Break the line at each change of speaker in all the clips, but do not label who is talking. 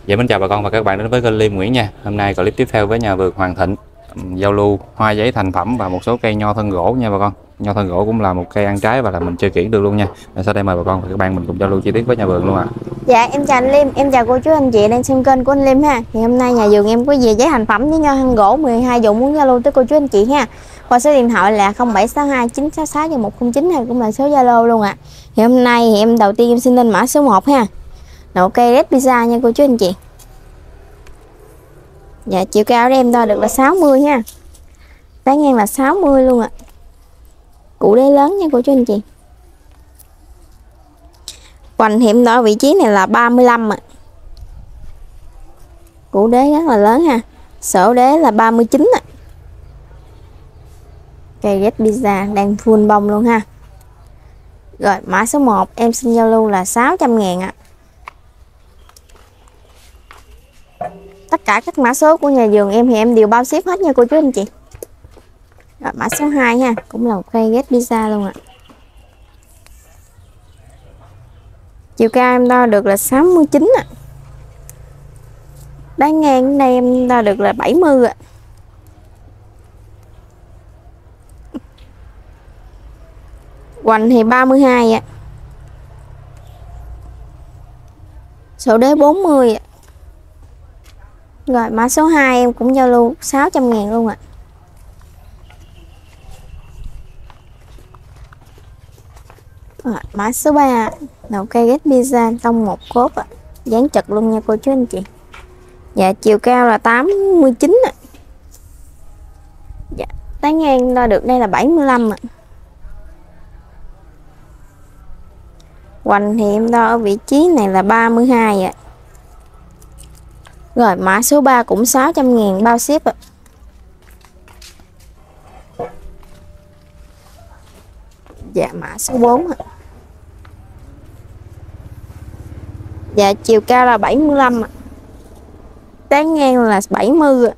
Dạ mến chào bà con và các bạn đến với kênh Liêm Nguyễn nha. Hôm nay clip tiếp theo với nhà vườn Hoàng Thịnh giao lưu hoa giấy thành phẩm và một số cây nho thân gỗ nha bà con. Nho thân gỗ cũng là một cây ăn trái và là mình chơi kiển được luôn nha. Sau đây mời bà con và các bạn mình cùng giao lưu chi tiết với nhà vườn luôn ạ.
Dạ em chào anh Liêm, em chào cô chú anh chị đang xem kênh của anh Liêm ha. Thì hôm nay nhà vườn em có về giấy thành phẩm với nho thân gỗ 12 dụng muốn giao lưu tới cô chú anh chị ha. Qua số điện thoại là 0762 966 và 109 hay cũng là số Zalo luôn ạ. Thì hôm nay thì em đầu tiên em xin lên mã số 1 ha. Nụ cây Red Pizza nha cô chú anh chị. Dạ chiều cao của em đo được là 60 ha. Tán ngang là 60 luôn ạ. Cụ đế lớn nha cô chú anh chị. Hoành hiểm đo vị trí này là 35 ạ. Cụ đế rất là lớn ha. Sổ đế là 39 ạ. Cây Red Pizza đang full bông luôn ha. Rồi mã số 1 em xin giao lưu là 600.000 ạ. Tất cả các mã số của nhà vườn em thì em đều bao ship hết nha cô chú anh chị. Rồi mã số 2 ha, cũng là một cây Red Pizza luôn ạ. Chiều cao em đo được là 69 ạ. Đáy ngang đây em đo được là 70 ạ. Hoành thì 32 ạ. Sổ đế 40 ạ. Rồi mã số 2 em cũng giao lưu 600.000 luôn ạ. Rồi, mã số 3 là cây Red Pizza tông một cốt ạ. Dáng chật luôn nha cô chú anh chị. Dạ chiều cao là 89 ạ. Dạ tán ngang đo được đây là 75 ạ. Hoành thì em đo ở vị trí này là 32 ạ. Rồi mã số 3 cũng 600.000 bao ship ạ. Dạ mã số 4 ạ. Dạ chiều cao là 75 ạ. Tán ngang là 70 ạ.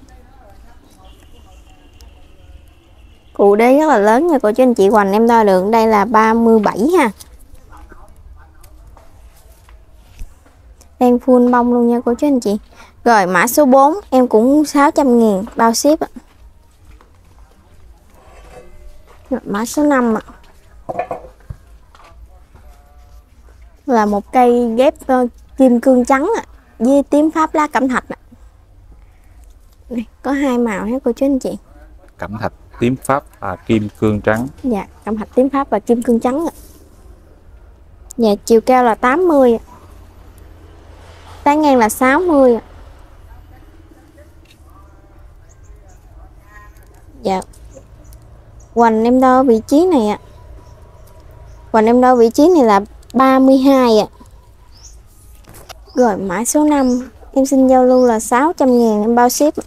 Cụ đế rất là lớn nha cô chú anh chị. Hoành em đo được đây là 37 ha. Đang full bông luôn nha cô chú anh chị. Rồi mã số 4 em cũng 600.000 bao ship ạ. Rồi, mã số 5 ạ. Là một cây ghép kim cương trắng ạ, với tím pháp lá cẩm thạch ạ. Này, có hai màu hết cô chú anh chị.
Cẩm thạch tím pháp và kim cương trắng.
Dạ cẩm thạch tím pháp và kim cương trắng ạ. Dạ chiều cao là 80 ạ. Tán ngang là 60 ạ. Dạ hoành em đo vị trí này ạ. Hoành em đo vị trí này là 32 ạ. Rồi mã số 5 em xin giao lưu là 600.000 em bao ship.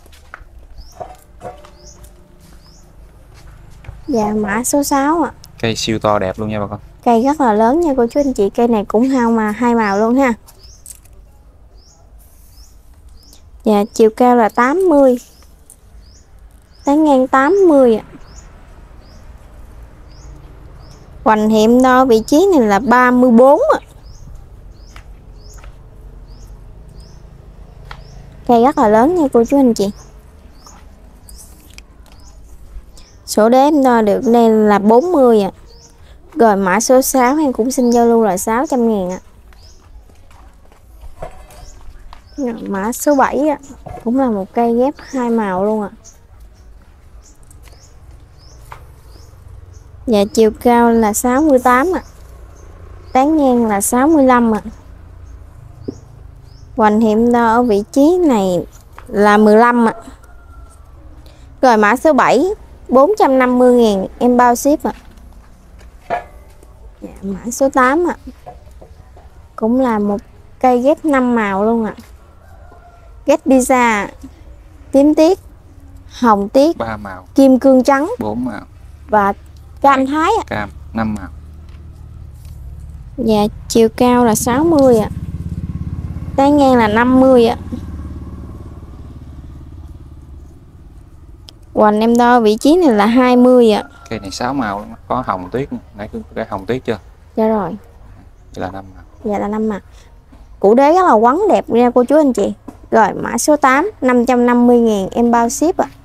Dạ mã số 6 ạ.
Cây siêu to đẹp luôn nha bà con.
Cây rất là lớn nha cô chú anh chị. Cây này cũng hai màu luôn ha. Dạ chiều cao là 80. Tán ngang 80 ạ. Hoành hiểm đo vị trí này là 34 ạ. Cây rất là lớn nha cô chú anh chị. Sổ đế em đo được đây là 40 ạ. Rồi mã số 6 em cũng xin giao lưu là 600.000 ạ. Rồi, mã số 7 ạ. Cũng là một cây ghép hai màu luôn ạ. Dạ chiều cao là 68 ạ. Tán ngang là 65 ạ. Hoành hiểm đo ở vị trí này là 15 ạ. Rồi mã số 7 450.000 em bao ship ạ. Dạ, mã số 8 ạ. Cũng là một cây ghép 5 màu luôn ạ. Red Pizza tím tiết, hồng tiết,
3 màu,
kim cương trắng,
4 màu
và cam thái ạ.
Cam 5 màu.
Dạ chiều cao là 60 ạ. Tán ngang là 50 ạ. Hoành em đo vị trí này là 20 ạ.
Cây này 6 màu luôn. Có hồng tuyết, nãy cái hồng tuyết chưa?
Dạ rồi.
Vậy là 5 màu.
Dạ là 5 màu. Củ đế rất là quấn đẹp nha cô chú anh chị. Rồi mã số 8 550.000 em bao ship ạ.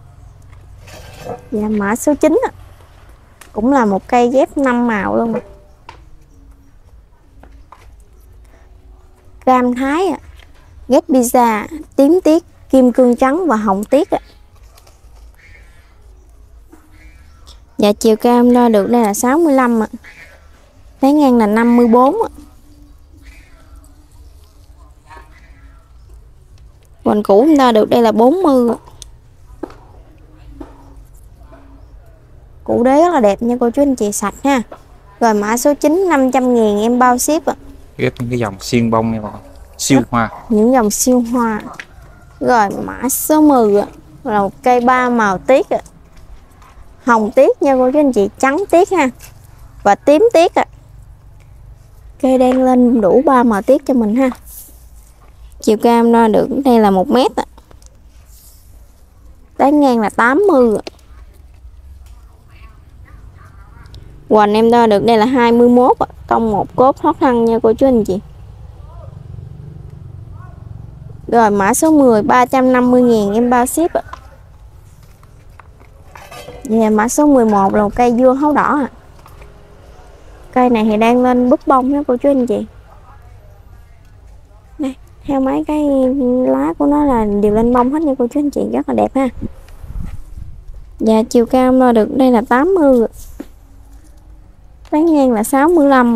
Và mã số 9 ạ, cũng là một cây ghép 5 màu luôn. Cam Thái ạ. Ghép pizza tím tiết, kim cương trắng và hồng tiết ạ. Dạ chiều cao em đo được đây là 65 ạ. Tán ngang là 54 ạ. Hoành cũ em đo được đây là 40 ạ. Củ đế rất là đẹp nha cô chú anh chị, sạch ha. Rồi mã số 9 500.000 em bao ship ạ.
Ghép những cái dòng xiên bông nha bà con, siêu hoa.
Những dòng siêu hoa. Rồi mã số 10 ạ, là một cây 3 màu tiết ạ. Hồng tiết nha cô chú anh chị, trắng tiết ha, và tím tiết ạ. Cây đen lên đủ 3 màu tiết cho mình ha. Chiều cao em đo được đây là 1 mét ạ. Tán ngang là 80 ạ. Hoành em đo được đây là 21 ạ. Cong một cốt thoát thân nha cô chú anh chị. Rồi mã số 10 350.000 em bao ship ạ. Và mã số 11 là một cây dưa hấu đỏ ạ. Cây này thì đang lên búp bông nha cô chú anh chị. Đây, theo mấy cái lá của nó là đều lên bông hết nha cô chú anh chị, rất là đẹp ha. Và chiều cao em đo được đây là 80 ạ. Tán ngang là 65 ạ.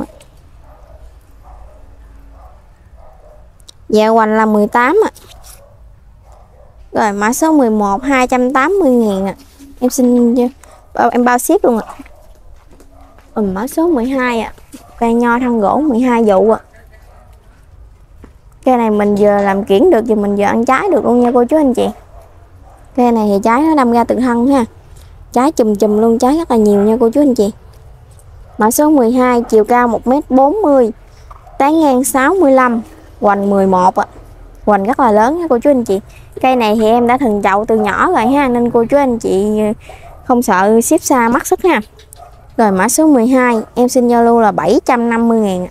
Dạ hoành là 18 ạ. Rồi mã số 11 280.000 ạ. Em xin em bao ship luôn ạ. Mã số 12 ạ. Cây nho thân gỗ 12 vụ ạ. Cây này mình vừa làm kiển được, vừa mình vừa ăn trái được luôn nha cô chú anh chị. Cây này thì trái nó đâm ra từ thân ha. Trái chùm chùm luôn, trái rất là nhiều nha cô chú anh chị. Mã số 12 chiều cao 1m40, tán ngang 65, hoành 11 ạ. Hoành rất là lớn nha cô chú anh chị. Cây này thì em đã từng chậu từ nhỏ rồi ha, nên cô chú anh chị không sợ ship xa mắc sức ha. Rồi mã số 12 em xin giao lưu là 750.000 ạ.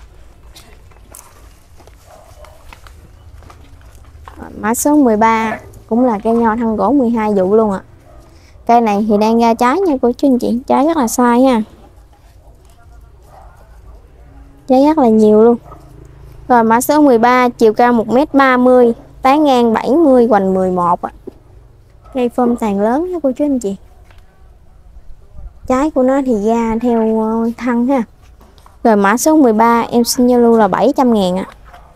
Mã số 13 cũng là cây nho thân gỗ 12 vụ luôn ạ. Cây này thì đang ra trái nha cô chú anh chị, trái rất là sai ha. Trái rất là nhiều luôn. Rồi mã số 13 chiều cao 1m30, tán ngang 70, hoành 11 ạ. Cây phơm tàn lớn nha cô chú anh chị. Trái của nó thì ra theo thân ha. Rồi mã số 13 em xin giao lưu là 700.000 ạ.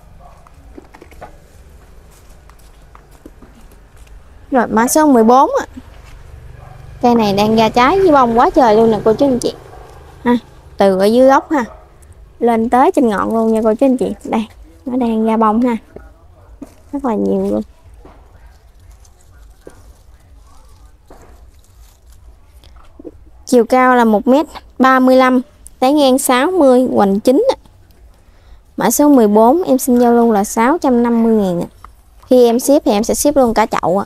Rồi mã số 14 ạ. Cây này đang ra trái với bông quá trời luôn nè cô chú anh chị ha. Từ ở dưới gốc ha lên tới trên ngọn luôn nha cô chú anh chị. Đây, nó đang ra bông ha, rất là nhiều luôn. Chiều cao là 1m35, tán ngang 60, hoành 9 ạ. Mã số 14 em xin giao lưu là 650.000 ạ. Khi em ship thì em sẽ ship luôn cả chậu ạ.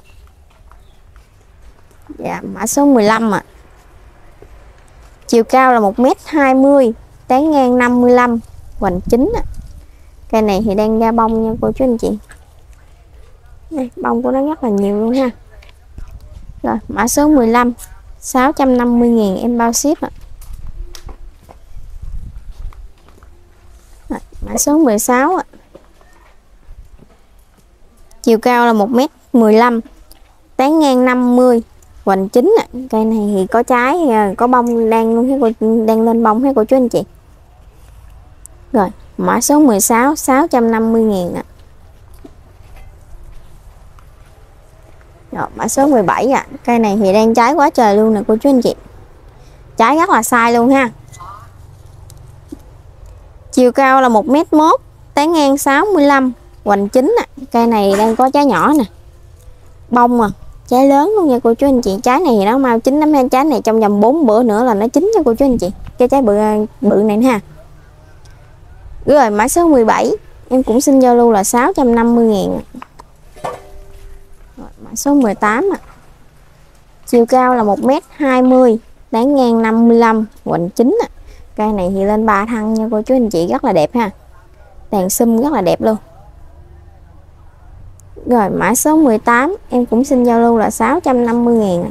Dạ, mã số 15 ạ. Chiều cao là 1m20, tán ngang 55, hoành 9 ạ. Cây này thì đang ra bông nha cô chú anh chị. Đây, bông của nó rất là nhiều luôn ha. Rồi mã số 15 650.000 em bao ship ạ. Rồi, mã số 16 ạ. Chiều cao là 1m15, tán ngang 50, hoành 9 ạ. Cây này thì có trái, có bông đang luôn, đang lên bông hay cô chú anh chị. Rồi mã số 16 650.000 ạ. Rồi mã số 17 ạ. Cây này thì đang trái quá trời luôn nè cô chú anh chị. Trái rất là sai luôn ha. Chiều cao là 1m1, tán ngang 65, hoành 9 ạ. Cây này đang có trái nhỏ nè. Bông trái lớn luôn nha cô chú anh chị. Trái này thì nó mau chín lắm ha. Trái này trong vòng 4 bữa nữa là nó chín nha cô chú anh chị. Cái trái bự này ha. Rồi mã số 17 em cũng xin giao lưu là 650.000. Mã số 18 ạ. Chiều cao là 1m20, tán ngang 55, hoành 9 ạ. Cây này thì lên 3 thân nha cô chú anh chị, rất là đẹp ha. Đèn sum rất là đẹp luôn. Rồi mã số 18 em cũng xin giao lưu là 650.000.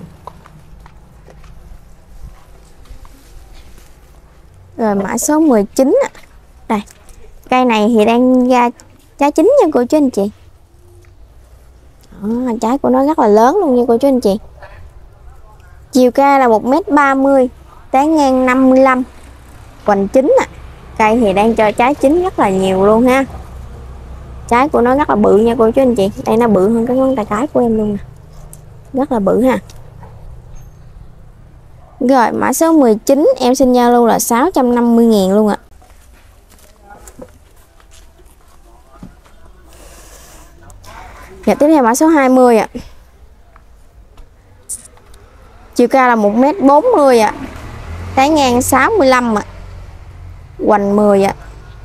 Rồi mã số 19 ạ. Đây. Cây này thì đang ra trái chín nha cô chú anh chị. Đó, trái của nó rất là lớn luôn nha cô chú anh chị. Chiều cao là 1m30, tán ngang 55, hoành chín ạ. Cây thì đang cho trái chín rất là nhiều luôn ha. Trái của nó rất là bự nha cô chú anh chị. Đây nó bự hơn cái ngón tay cái của em luôn nè. Rất là bự ha. Rồi mã số 19 em xin giao lưu là 650.000 luôn ạ. Dạ tiếp theo mã số 20 ạ. Chiều cao là 1m40 ạ. Tán ngang 65 ạ. Hoành 10 ạ.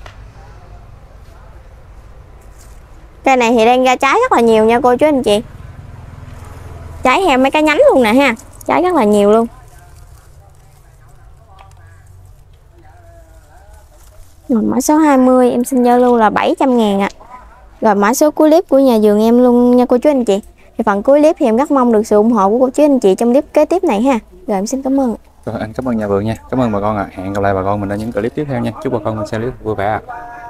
Cây này thì đang ra trái rất là nhiều nha cô chú anh chị. Trái theo mấy cái nhánh luôn nè ha. Trái rất là nhiều luôn. Rồi mã số 20 em xin giao lưu là 700.000 ạ. Rồi mã số cuối clip của nhà vườn em luôn nha cô chú anh chị. Thì phần cuối clip thì em rất mong được sự ủng hộ của cô chú anh chị trong clip kế tiếp này ha. Rồi em xin cảm ơn.
Rồi, anh cảm ơn nhà vườn nha. Cảm ơn bà con ạ. Hẹn gặp lại bà con mình ở những clip tiếp theo nha. Chúc bà con mình xem clip vui vẻ ạ.